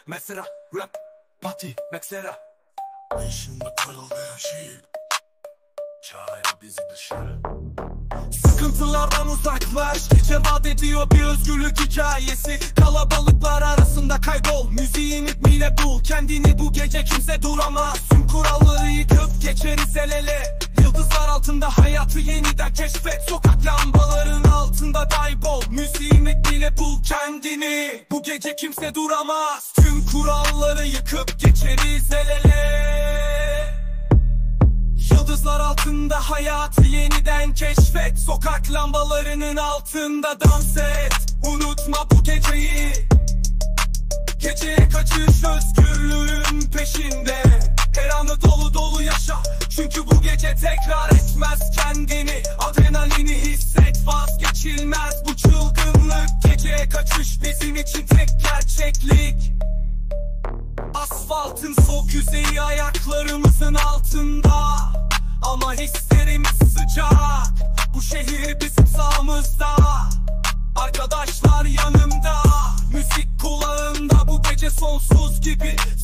Mesela rap, parti, mesela Yaşında kırılmayan şiir çare bizi dışarı. sıkıntılardan uzaklaş, gece vaat ediyor bir özgürlük hikayesi. Kalabalıklar arasında kaybol, müziğin ritmiyle bul kendini. Bu gece kimse duramaz, tüm kuralları yıkıp geçeriz el ele. Yıldızlar altında hayatı yeniden keşfet, sokak lambaların altında kaybol, müziğin ritmiyle bul kendini. Bu gece kimse duramaz, tüm kuralları yıkıp geçeriz el ele. Yıldızlar altında hayatı yeniden keşfet, sokak lambalarının altında dans et. Unutma bu geceyi, geceye kaçış özgürlüğün peşinde. Her anı dolu dolu yaşa, çünkü bu gece tekrar etmez kendini. Adrenalini hisset, vazgeçilmez bu çılgınlık. Geceye kaçış bizim için tek gerçeklik. Asfaltın soğuk yüzeyi ayaklarımızın altında, ama hislerimiz sıcak. Bu şehir bizim sağımızda, arkadaşlar yanımda, müzik kulağımda. Bu gece sonsuz gibi